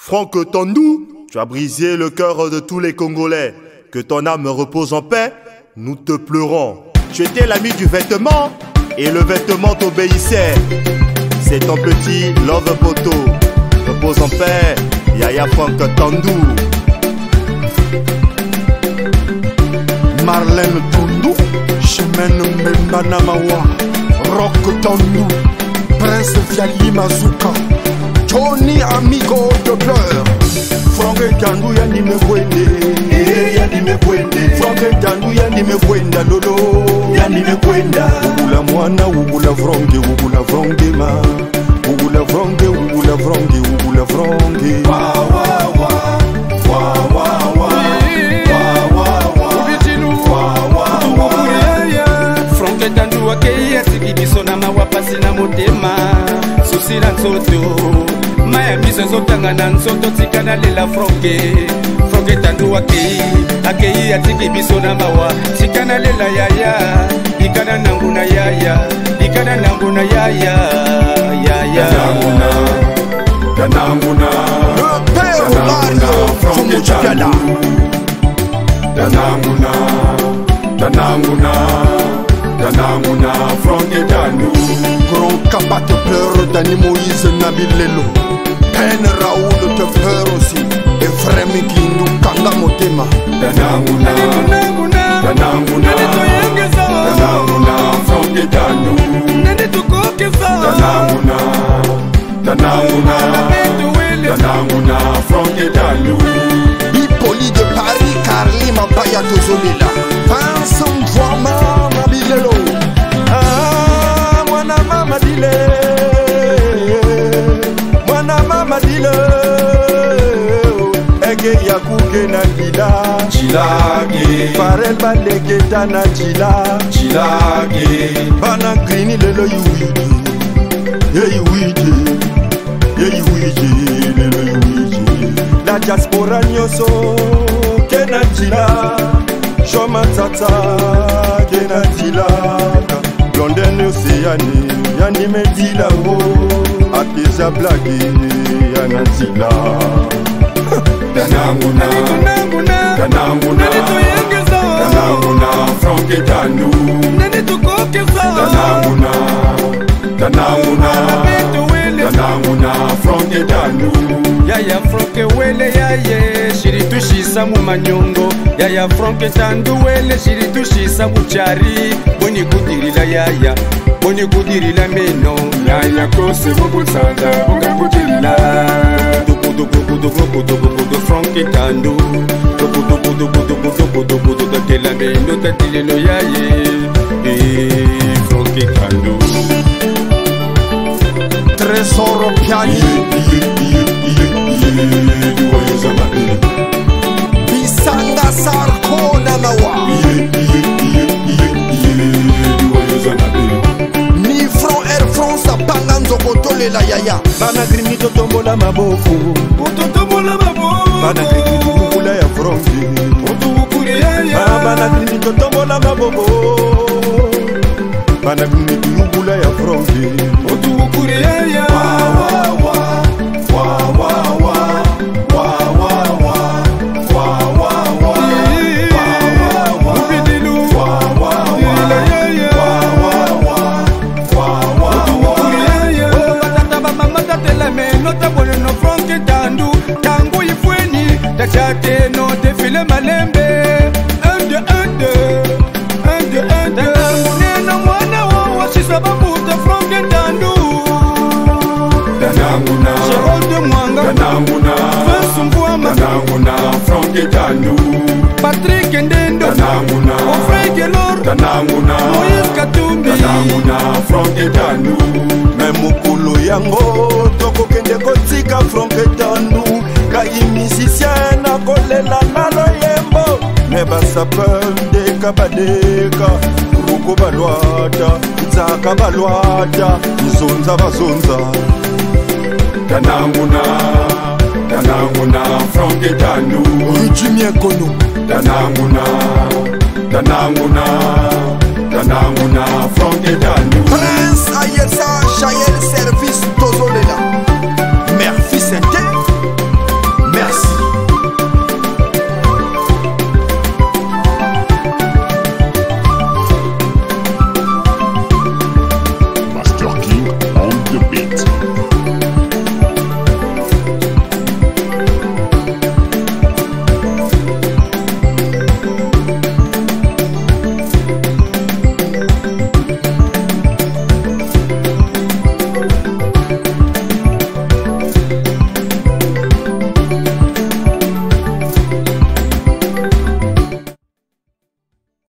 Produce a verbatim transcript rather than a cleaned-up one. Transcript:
Franck Tandou, tu as brisé le cœur de tous les Congolais. Que ton âme repose en paix, nous te pleurons. Tu étais l'ami du vêtement et le vêtement t'obéissait. C'est ton petit Love Poto. Repose en paix, Yaya Franck Tandou. Marlène Tandou, Chemène Mbembanamawa, Rock Tandou, Prince Fiali Mazuka, Tony Amigo de pleurs. Franck Tandou yani me kwende, yani me kwende. Franck Tandou yani me kwenda lolo, yani me kwenda. Ugula mwana, ugula vronge, ugula vronge ma, ugula vronge, ugula vronge, ugula vronge. Wa wa wa, wa wa wa, wa wa wa. Franck Tandou akei asiki biso na mawa pasi na motema, susi na nzoto. Maya miso zotanga na nzoto tika na lela Franck. Franck Tandou akei, akei atiki biso na mawa tika na lela yaya, ikana nangu na yaya, ikana nangu na yaya, yaya. Dananguna, Dananguna, le père Mario Franck Tandou. Dananguna, Dananguna, Dananguna, Franck Tandou. Grand Kabat pleure, Dani Moïse Nabilelo. Pen Raoul te pleure aussi. Et frère Mikindu Kanga Motema. Dananguna, Dananguna, Dananguna, Dananguna, Franck Tandou. Dananguna, Dananguna, Dananguna, Franck Tandou. Bipoli de Paris, Carly Mabaya Tozolila. Vincent Voirman Nabilelo. Ah, mwana mama dile, mwana mama dile. Ege yakuke na gila, chilage. Farel baleke tana chila, chilage. Bana grini lelo yuwidi, ye yuwidi, ye yuwidi, lelo yuwidi. La diaspora nyoso kena chila, shoma tata kena chila. London Océanie, yani medila wo, akeza blage yana chila. Dananguna, Dananguna, Dananguna, Dananguna, Franck Tandou. Dananguna, Dananguna, Dananguna, Franck Tandou. Yaya Franck wele yaye, shiritushisa mu manyongo. Yaya Franck Tandou wele shiritushisa buchari. Boni kudirila yaya, boni kudirila meno. Yaya kose bubutsanda, bunga kudirila. Franck Tandou, tela meno tatileno yaye, Franck Tandou. Trésor Piani, Bisanga Sarkona Mawa, ni Franc Air France a Panganzo Kotole la yaya. Bana grimi to tombola maboko, to tombola maboko. Bana grimi to mukula ya Franck, to mukula ya. Bana grimi to tombola maboko, bana grimi to mukula ya Franck, to mukula ya. Wa wa wa, wa wa wa, wa wa wa, wa wa wa, wa wa wa. Ubidilu, wa wa wa, wa wa wa, wa wa wa. Batata mama tatela meno tabone no Franck Tandou. Tango ifweni, tachate no defile malembe. Un de un de, un de un de. Nena mwana wa sisa babuta Franck Tandou. Dananguna, Gérald de Mwanga, Dananguna, Vincent Mbouama, Dananguna, Franck Tandou. Patrick Ndendo, Dananguna, Ofrey Gelor, Dananguna, Moïse Katumbi, Dananguna, Franck Tandou. Memukulu yango toko kende kotika Franck Tandou. Kai musicien na kolela nalo yembo. Neba sapeur deka badeka, ruko balwata, tsaka balwata, zonza bazonza. Dananguna, Dananguna, Franck Tandou. Rujimie kono. Dananguna, Dananguna,